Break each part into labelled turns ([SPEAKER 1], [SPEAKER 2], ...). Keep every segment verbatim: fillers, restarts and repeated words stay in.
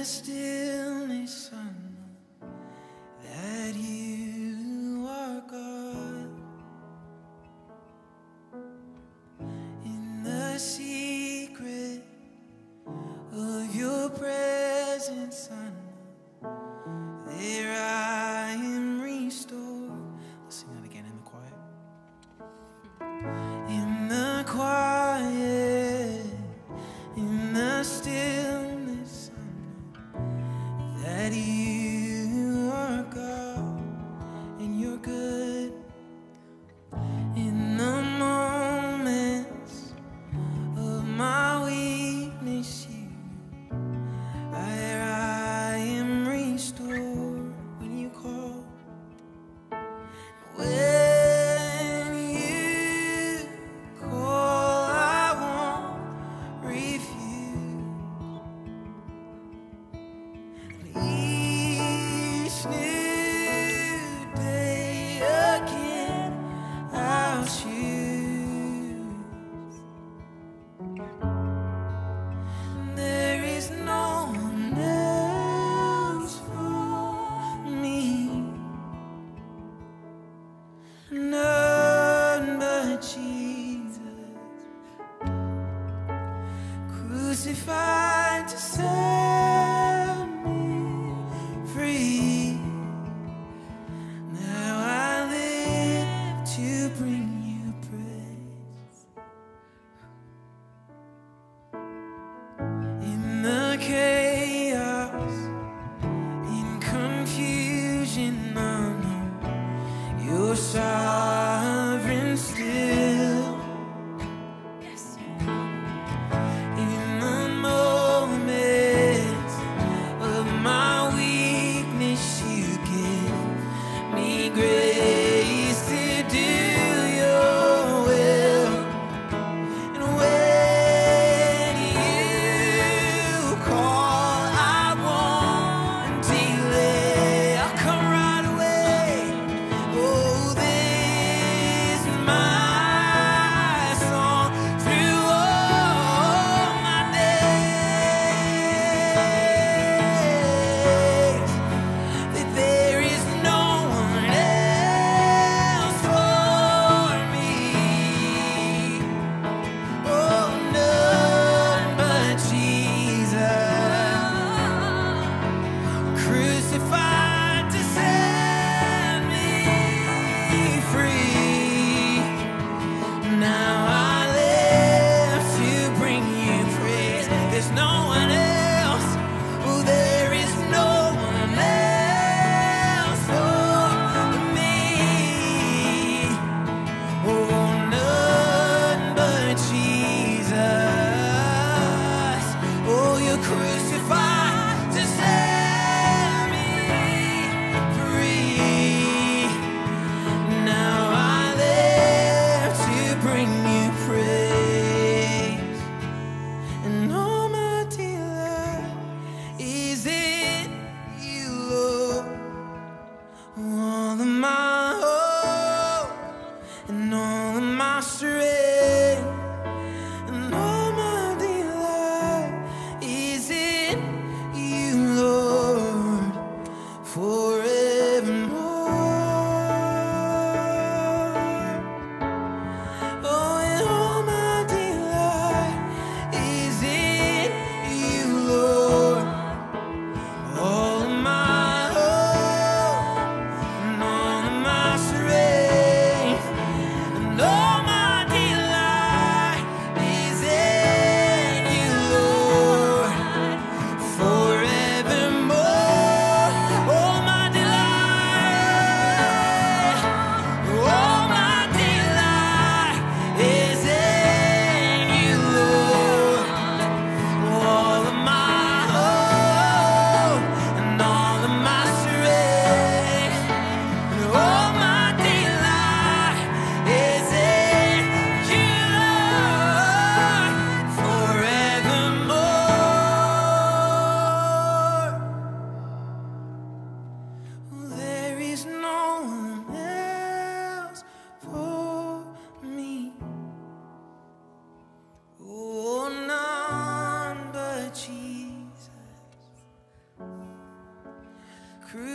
[SPEAKER 1] the stillness I know that you are God. In the secret of your presence I know there I am restored. Let's sing that again in the quiet. In the quiet, in the stillness I know that you are God and you're good. In the moments of my weakness you I, I am restored when you call. When you call, I won't refuse. Each new day again I'll choose. There is no one else for me, none but Jesus, crucified to set me free. Now I live to bring you praise. In the chaos, in confusion, I know you're sovereign still. Yes. In the moment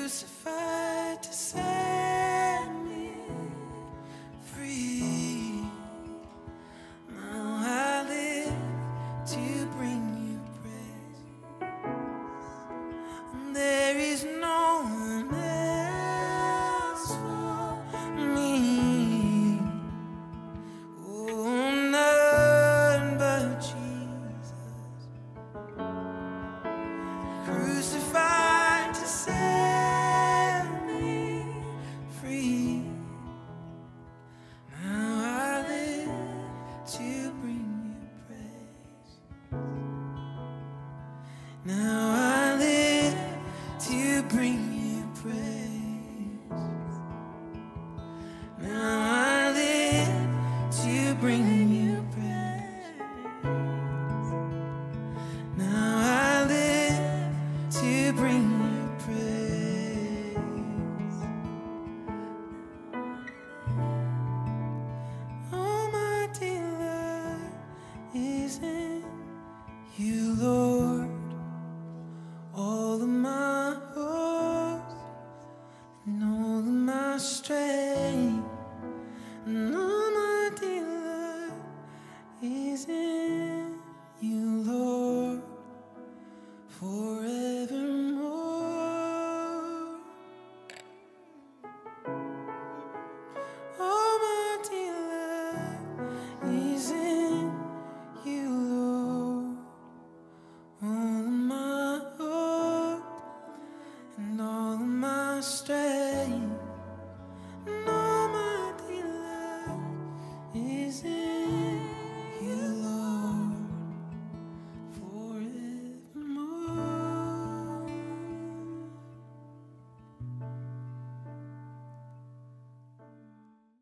[SPEAKER 1] crucified to set me free. Now I live to bring you praise. There is no one else for me. Oh, none but Jesus, crucified to set me free. Now I live to bring you praise. Now I live to bring you praise. Now I live to bring you praise. Now I live to bring you praise. All my delight is in you, Lord. All of my hopes and all of my strength, and all my delight is in